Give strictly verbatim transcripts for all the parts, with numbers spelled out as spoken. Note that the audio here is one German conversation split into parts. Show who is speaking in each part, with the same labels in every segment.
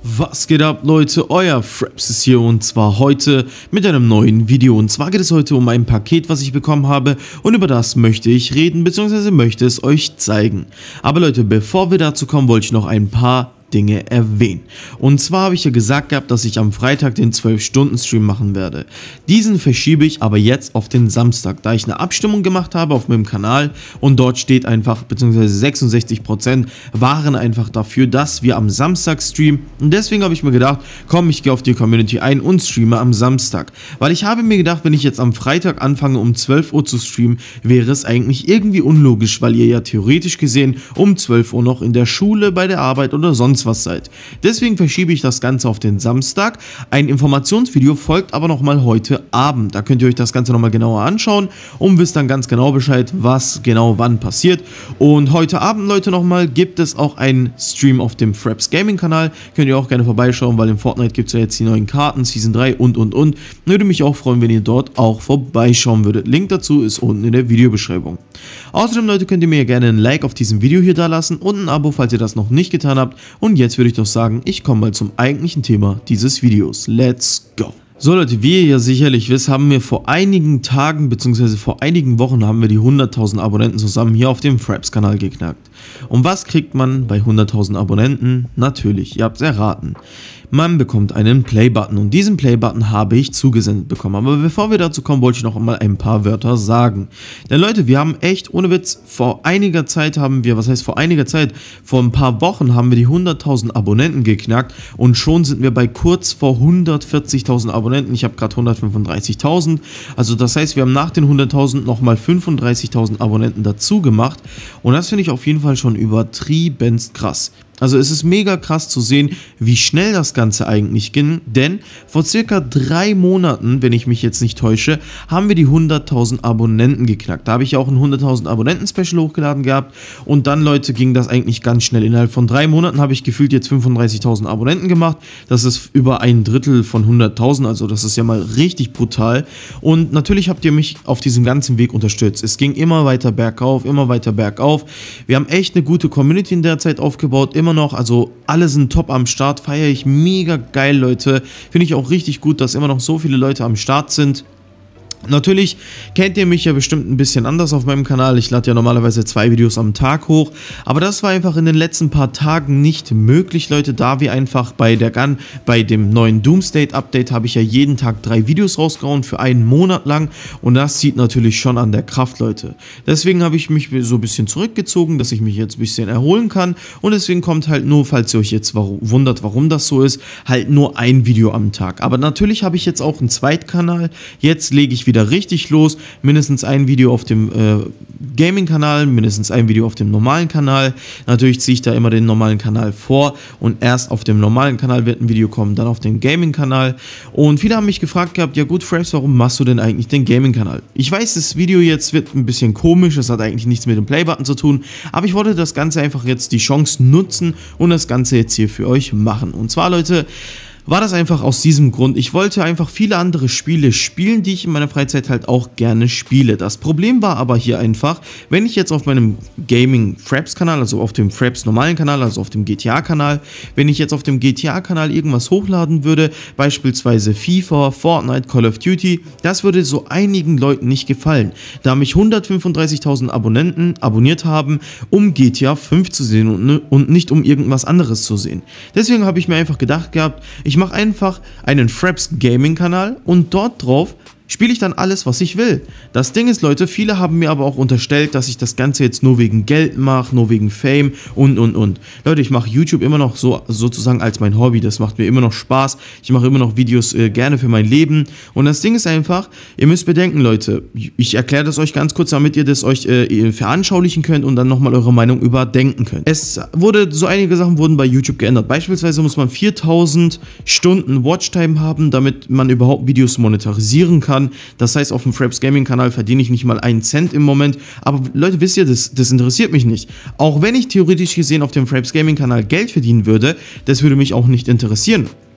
Speaker 1: Was geht ab, Leute? Euer Fraps ist hier und zwar heute mit einem neuen Video. Und zwar geht es heute um ein Paket, was ich bekommen habe, und über das möchte ich reden, beziehungsweise möchte es euch zeigen. Aber Leute, bevor wir dazu kommen, wollte ich noch ein paar Dinge erwähnen. Und zwar habe ich ja gesagt gehabt, dass ich am Freitag den zwölf Stunden Stream machen werde. Diesen verschiebe ich aber jetzt auf den Samstag, da ich eine Abstimmung gemacht habe auf meinem Kanal und dort steht einfach, beziehungsweise sechsundsechzig Prozent waren einfach dafür, dass wir am Samstag streamen, und deswegen habe ich mir gedacht, komm, ich gehe auf die Community ein und streame am Samstag. Weil ich habe mir gedacht, wenn ich jetzt am Freitag anfange um zwölf Uhr zu streamen, wäre es eigentlich irgendwie unlogisch, weil ihr ja theoretisch gesehen um zwölf Uhr noch in der Schule, bei der Arbeit oder sonst was seid. Deswegen verschiebe ich das Ganze auf den Samstag. Ein Informationsvideo folgt aber nochmal heute Abend. Da könnt ihr euch das Ganze nochmal genauer anschauen und wisst dann ganz genau Bescheid, was genau wann passiert. Und heute Abend, Leute, nochmal gibt es auch einen Stream auf dem Fraps Gaming Kanal. Könnt ihr auch gerne vorbeischauen, weil in Fortnite gibt es ja jetzt die neuen Karten, Season drei und und und. Würde mich auch freuen, wenn ihr dort auch vorbeischauen würdet. Link dazu ist unten in der Videobeschreibung. Außerdem, Leute, könnt ihr mir gerne ein Like auf diesem Video hier da lassen und ein Abo, falls ihr das noch nicht getan habt. Und jetzt würde ich doch sagen, ich komme mal zum eigentlichen Thema dieses Videos. Let's go! So Leute, wie ihr ja sicherlich wisst, haben wir vor einigen Tagen bzw. vor einigen Wochen haben wir die hunderttausend Abonnenten zusammen hier auf dem Fraps Kanal geknackt. Und was kriegt man bei hunderttausend Abonnenten? Natürlich, ihr habt es erraten. Man bekommt einen Play-Button, und diesen Play-Button habe ich zugesendet bekommen. Aber bevor wir dazu kommen, wollte ich noch einmal ein paar Wörter sagen. Denn Leute, wir haben echt, ohne Witz, vor einiger Zeit haben wir, was heißt vor einiger Zeit, vor ein paar Wochen haben wir die hunderttausend Abonnenten geknackt, und schon sind wir bei kurz vor hundertvierzigtausend Abonnenten. Ich habe gerade hundertfünfunddreißigtausend, also das heißt, wir haben nach den hunderttausend nochmal fünfunddreißigtausend Abonnenten dazu gemacht, und das finde ich auf jeden Fall schon übertriebenst krass. Also es ist mega krass zu sehen, wie schnell das Ganze eigentlich ging, denn vor circa drei Monaten, wenn ich mich jetzt nicht täusche, haben wir die hunderttausend Abonnenten geknackt. Da habe ich ja auch ein hunderttausend Abonnenten-Special hochgeladen gehabt, und dann, Leute, ging das eigentlich ganz schnell. Innerhalb von drei Monaten habe ich gefühlt jetzt fünfunddreißigtausend Abonnenten gemacht. Das ist über ein Drittel von hunderttausend, also das ist ja mal richtig brutal. Und natürlich habt ihr mich auf diesem ganzen Weg unterstützt. Es ging immer weiter bergauf, immer weiter bergauf. Wir haben echt eine gute Community in der Zeit aufgebaut, immer noch, also alle sind top am Start, feiere ich mega geil, Leute. Finde ich auch richtig gut, dass immer noch so viele Leute am Start sind. Natürlich kennt ihr mich ja bestimmt ein bisschen anders auf meinem Kanal. Ich lade ja normalerweise zwei Videos am Tag hoch, aber das war einfach in den letzten paar Tagen nicht möglich, Leute, da wir einfach bei der Gun, bei dem neuen Doomsday Update habe ich ja jeden Tag drei Videos rausgehauen für einen Monat lang, und das zieht natürlich schon an der Kraft, Leute. Deswegen habe ich mich so ein bisschen zurückgezogen, dass ich mich jetzt ein bisschen erholen kann, und deswegen kommt halt nur, falls ihr euch jetzt wundert, warum das so ist, halt nur ein Video am Tag. Aber natürlich habe ich jetzt auch einen Zweitkanal. Jetzt lege ich wieder wieder richtig los, mindestens ein Video auf dem äh, Gaming-Kanal, mindestens ein Video auf dem normalen Kanal. Natürlich ziehe ich da immer den normalen Kanal vor, und erst auf dem normalen Kanal wird ein Video kommen, dann auf dem Gaming-Kanal. Und viele haben mich gefragt gehabt, ja gut, Fraps, warum machst du denn eigentlich den Gaming-Kanal? Ich weiß, das Video jetzt wird ein bisschen komisch, es hat eigentlich nichts mit dem Play-Button zu tun, aber ich wollte das Ganze einfach jetzt die Chance nutzen und das Ganze jetzt hier für euch machen. Und zwar, Leute, war das einfach aus diesem Grund. Ich wollte einfach viele andere Spiele spielen, die ich in meiner Freizeit halt auch gerne spiele. Das Problem war aber hier einfach, wenn ich jetzt auf meinem Gaming-Fraps-Kanal, also auf dem Fraps normalen Kanal, also auf dem G T A-Kanal, wenn ich jetzt auf dem G T A-Kanal irgendwas hochladen würde, beispielsweise FIFA, Fortnite, Call of Duty, das würde so einigen Leuten nicht gefallen, da mich hundertfünfunddreißigtausend Abonnenten abonniert haben, um G T A fünf zu sehen und, und nicht um irgendwas anderes zu sehen. Deswegen habe ich mir einfach gedacht gehabt, ich Ich mache einfach einen Fraps Gaming Kanal, und dort drauf spiele ich dann alles, was ich will. Das Ding ist, Leute, viele haben mir aber auch unterstellt, dass ich das Ganze jetzt nur wegen Geld mache, nur wegen Fame und und und. Leute, ich mache YouTube immer noch so sozusagen als mein Hobby, das macht mir immer noch Spaß. Ich mache immer noch Videos äh, gerne für mein Leben, und das Ding ist einfach, ihr müsst bedenken, Leute, ich erkläre das euch ganz kurz, damit ihr das euch äh, veranschaulichen könnt und dann nochmal eure Meinung überdenken könnt. Es wurde, so einige Sachen wurden bei YouTube geändert. Beispielsweise muss man viertausend Stunden Watchtime haben, damit man überhaupt Videos monetarisieren kann. Das heißt, auf dem Fraps Gaming Kanal verdiene ich nicht mal einen Cent im Moment. Aber Leute, wisst ihr, das, das interessiert mich nicht. Auch wenn ich theoretisch gesehen auf dem Fraps Gaming Kanal Geld verdienen würde, das würde mich auch nicht interessieren.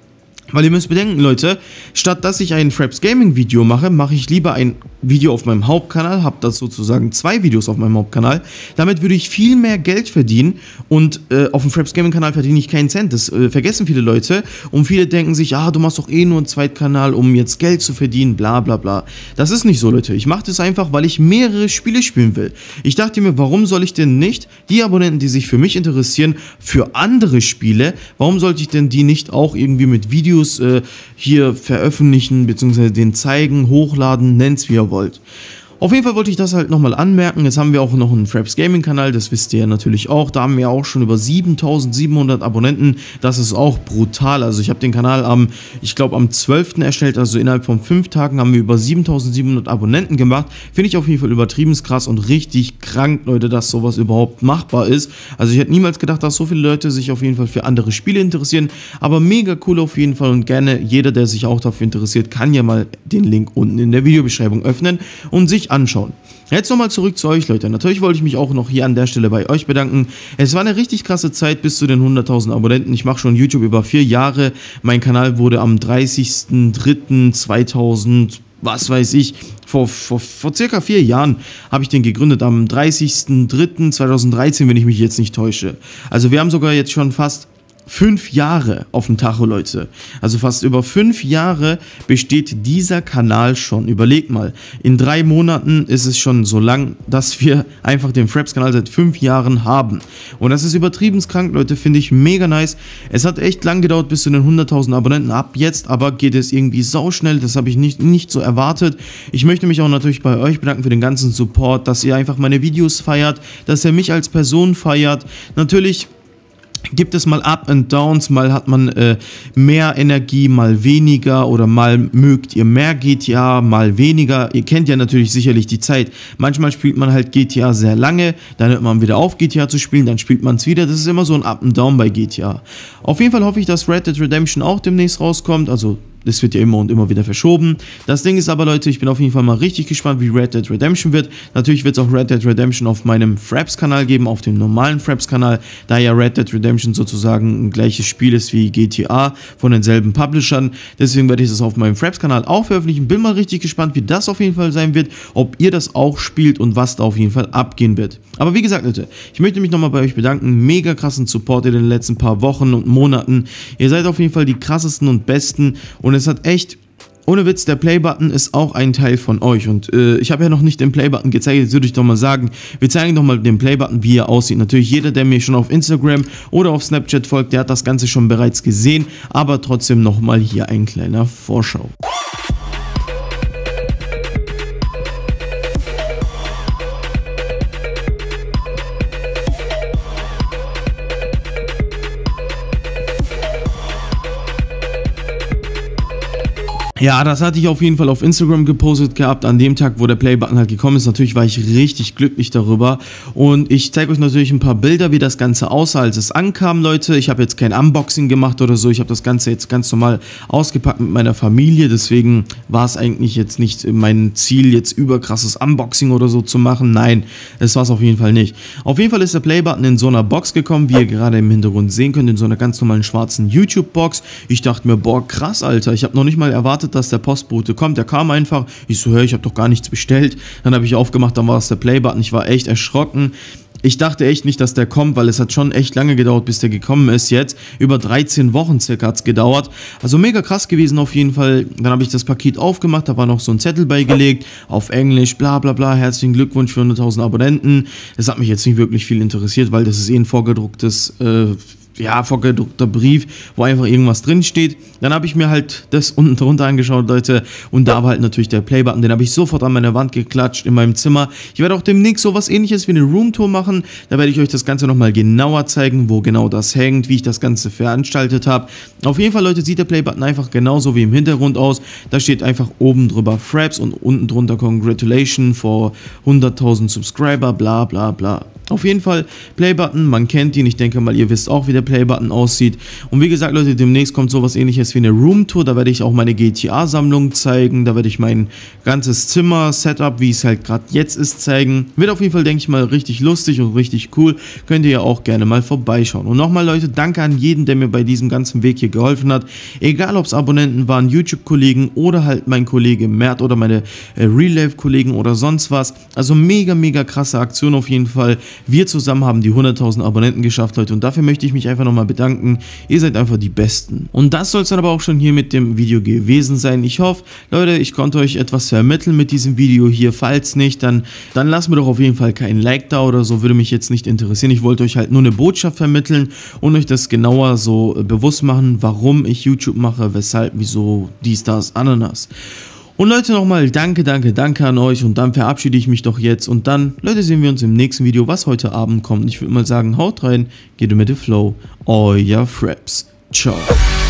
Speaker 1: Weil ihr müsst bedenken, Leute, statt dass ich ein Fraps Gaming Video mache, mache ich lieber ein Video auf meinem Hauptkanal, habe das sozusagen zwei Videos auf meinem Hauptkanal. Damit würde ich viel mehr Geld verdienen und äh, auf dem Fraps Gaming Kanal verdiene ich keinen Cent. Das äh, vergessen viele Leute und viele denken sich, ah, du machst doch eh nur einen Zweitkanal, um jetzt Geld zu verdienen, bla bla bla. Das ist nicht so, Leute. Ich mache das einfach, weil ich mehrere Spiele spielen will. Ich dachte mir, warum soll ich denn nicht die Abonnenten, die sich für mich interessieren, für andere Spiele, warum sollte ich denn die nicht auch irgendwie mit Videos äh, hier veröffentlichen, beziehungsweise den zeigen, hochladen, nennt's wie ihr wollt. Auf jeden Fall wollte ich das halt nochmal anmerken. Jetzt haben wir auch noch einen Fraps Gaming Kanal, das wisst ihr ja natürlich auch. Da haben wir auch schon über siebentausendsiebenhundert Abonnenten. Das ist auch brutal. Also ich habe den Kanal am, ich glaube am zwölften erstellt, also innerhalb von fünf Tagen haben wir über siebentausendsiebenhundert Abonnenten gemacht. Finde ich auf jeden Fall übertrieben krass und richtig krank, Leute, dass sowas überhaupt machbar ist. Also ich hätte niemals gedacht, dass so viele Leute sich auf jeden Fall für andere Spiele interessieren. Aber mega cool auf jeden Fall und gerne jeder, der sich auch dafür interessiert, kann ja mal den Link unten in der Videobeschreibung öffnen und sich anschauen. Jetzt nochmal zurück zu euch, Leute. Natürlich wollte ich mich auch noch hier an der Stelle bei euch bedanken. Es war eine richtig krasse Zeit bis zu den hunderttausend Abonnenten. Ich mache schon YouTube über vier Jahre. Mein Kanal wurde am dreißigsten dritten zweitausend, was weiß ich, vor, vor, vor circa vier Jahren habe ich den gegründet, am dreißigsten dritten zweitausenddreizehn, wenn ich mich jetzt nicht täusche. Also wir haben sogar jetzt schon fast Fünf Jahre auf dem Tacho, Leute. Also fast über fünf Jahre besteht dieser Kanal schon. Überlegt mal, in drei Monaten ist es schon so lang, dass wir einfach den Fraps-Kanal seit fünf Jahren haben. Und das ist übertrieben krank, Leute, finde ich mega nice. Es hat echt lang gedauert bis zu den hunderttausend Abonnenten. Ab jetzt aber geht es irgendwie sauschnell. Das habe ich nicht, nicht so erwartet. Ich möchte mich auch natürlich bei euch bedanken für den ganzen Support, dass ihr einfach meine Videos feiert, dass ihr mich als Person feiert. Natürlich gibt es mal Up and Downs, mal hat man äh, mehr Energie, mal weniger oder mal mögt ihr mehr G T A, mal weniger. Ihr kennt ja natürlich sicherlich die Zeit. Manchmal spielt man halt G T A sehr lange, dann hört man wieder auf G T A zu spielen, dann spielt man es wieder. Das ist immer so ein Up and Down bei G T A. Auf jeden Fall hoffe ich, dass Red Dead Redemption auch demnächst rauskommt, also das wird ja immer und immer wieder verschoben. Das Ding ist aber, Leute, ich bin auf jeden Fall mal richtig gespannt, wie Red Dead Redemption wird. Natürlich wird es auch Red Dead Redemption auf meinem Fraps-Kanal geben, auf dem normalen Fraps-Kanal, da ja Red Dead Redemption sozusagen ein gleiches Spiel ist wie G T A von denselben Publishern. Deswegen werde ich das auf meinem Fraps-Kanal auch veröffentlichen. Bin mal richtig gespannt, wie das auf jeden Fall sein wird, ob ihr das auch spielt und was da auf jeden Fall abgehen wird. Aber wie gesagt, Leute, ich möchte mich nochmal bei euch bedanken. Mega krassen Support in den letzten paar Wochen und Monaten. Ihr seid auf jeden Fall die krassesten und besten und es hat echt, ohne Witz, der Play-Button ist auch ein Teil von euch und äh, ich habe ja noch nicht den Play-Button gezeigt, jetzt würde ich doch mal sagen, wir zeigen doch mal den Play-Button, wie er aussieht. Natürlich jeder, der mir schon auf Instagram oder auf Snapchat folgt, der hat das Ganze schon bereits gesehen, aber trotzdem nochmal hier ein kleiner Vorschau. Ja, das hatte ich auf jeden Fall auf Instagram gepostet gehabt, an dem Tag, wo der Play-Button halt gekommen ist. Natürlich war ich richtig glücklich darüber und ich zeige euch natürlich ein paar Bilder, wie das Ganze aussah, als es ankam, Leute. Ich habe jetzt kein Unboxing gemacht oder so, ich habe das Ganze jetzt ganz normal ausgepackt mit meiner Familie, deswegen war es eigentlich jetzt nicht mein Ziel, jetzt überkrasses Unboxing oder so zu machen. Nein, das war es auf jeden Fall nicht. Auf jeden Fall ist der Play-Button in so einer Box gekommen, wie ihr gerade im Hintergrund sehen könnt, in so einer ganz normalen schwarzen YouTube-Box. Ich dachte mir, boah, krass, Alter, ich habe noch nicht mal erwartet, dass der Postbote kommt. Der kam einfach. Ich so, hör, ich habe doch gar nichts bestellt. Dann habe ich aufgemacht, dann war es der Playbutton. Ich war echt erschrocken. Ich dachte echt nicht, dass der kommt, weil es hat schon echt lange gedauert, bis der gekommen ist jetzt. Über dreizehn Wochen circa hat es gedauert. Also mega krass gewesen auf jeden Fall. Dann habe ich das Paket aufgemacht, da war noch so ein Zettel beigelegt, auf Englisch, bla bla bla, herzlichen Glückwunsch für hunderttausend Abonnenten. Das hat mich jetzt nicht wirklich viel interessiert, weil das ist eh ein vorgedrucktes äh, ja, vorgedruckter Brief, wo einfach irgendwas drin steht. Dann habe ich mir halt das unten drunter angeschaut, Leute, und da war halt natürlich der Playbutton, den habe ich sofort an meine Wand geklatscht in meinem Zimmer. Ich werde auch demnächst sowas ähnliches wie eine Roomtour machen, da werde ich euch das Ganze nochmal genauer zeigen, wo genau das hängt, wie ich das Ganze veranstaltet habe. Auf jeden Fall, Leute, sieht der Playbutton einfach genauso wie im Hintergrund aus. Da steht einfach oben drüber Fraps und unten drunter Congratulations for hunderttausend Subscriber, bla bla bla. Auf jeden Fall Playbutton, man kennt ihn, ich denke mal, ihr wisst auch, wie der Playbutton aussieht. Und wie gesagt, Leute, demnächst kommt sowas ähnliches wie eine Roomtour, da werde ich auch meine G T A-Sammlung zeigen, da werde ich mein ganzes Zimmer, Setup, wie es halt gerade jetzt ist, zeigen. Wird auf jeden Fall, denke ich mal, richtig lustig und richtig cool, könnt ihr ja auch gerne mal vorbeischauen. Und nochmal, Leute, danke an jeden, der mir bei diesem ganzen Weg hier geholfen hat, egal ob es Abonnenten waren, YouTube-Kollegen oder halt mein Kollege Mert oder meine äh, Real-Life-Kollegen oder sonst was. Also mega, mega krasse Aktion auf jeden Fall. Wir zusammen haben die hunderttausend Abonnenten geschafft, Leute, und dafür möchte ich mich einfach nochmal bedanken. Ihr seid einfach die Besten. Und das soll es dann aber auch schon hier mit dem Video gewesen sein. Ich hoffe, Leute, ich konnte euch etwas vermitteln mit diesem Video hier. Falls nicht, dann, dann lasst mir doch auf jeden Fall keinen Like da oder so, würde mich jetzt nicht interessieren. Ich wollte euch halt nur eine Botschaft vermitteln und euch das genauer so bewusst machen, warum ich YouTube mache, weshalb, wieso, dies, das, Ananas. Und Leute, nochmal danke, danke, danke an euch und dann verabschiede ich mich doch jetzt und dann, Leute, sehen wir uns im nächsten Video, was heute Abend kommt. Ich würde mal sagen, haut rein, geht mit dem Flow, euer Fraps. Ciao.